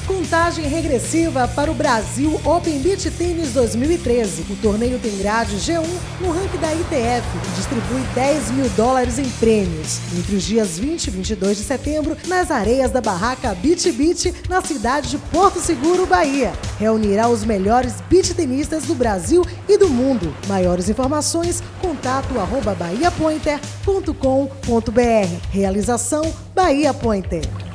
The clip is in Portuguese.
Contagem regressiva para o Brasil Open Beach Tennis 2013. O torneio tem grade G1 no ranking da ITF e distribui $10 mil em prêmios. Entre os dias 20 e 22 de setembro, nas areias da barraca Beach Beach, na cidade de Porto Seguro, Bahia. Reunirá os melhores beach tenistas do Brasil e do mundo. Maiores informações, contato @bahiapointer.com.br. Realização Bahia Pointer.